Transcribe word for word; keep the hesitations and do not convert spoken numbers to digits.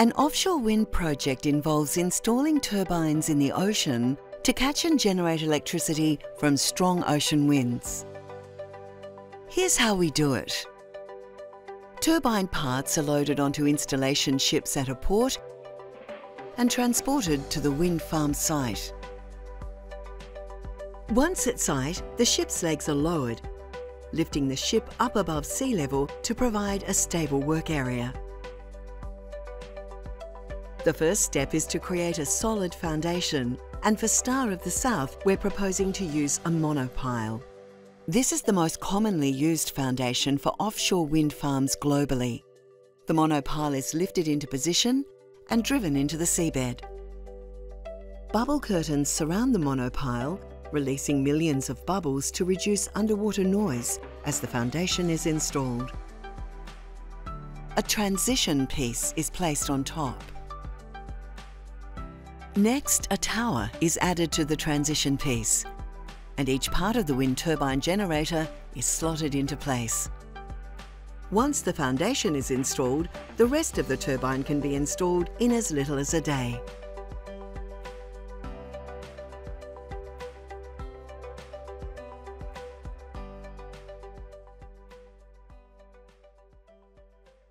An offshore wind project involves installing turbines in the ocean to catch and generate electricity from strong ocean winds. Here's how we do it. Turbine parts are loaded onto installation ships at a port and transported to the wind farm site. Once at site, the ship's legs are lowered, lifting the ship up above sea level to provide a stable work area. The first step is to create a solid foundation, and for Star of the South, we're proposing to use a monopile. This is the most commonly used foundation for offshore wind farms globally. The monopile is lifted into position and driven into the seabed. Bubble curtains surround the monopile, releasing millions of bubbles to reduce underwater noise as the foundation is installed. A transition piece is placed on top. Next, a tower is added to the transition piece, and each part of the wind turbine generator is slotted into place. Once the foundation is installed, the rest of the turbine can be installed in as little as a day.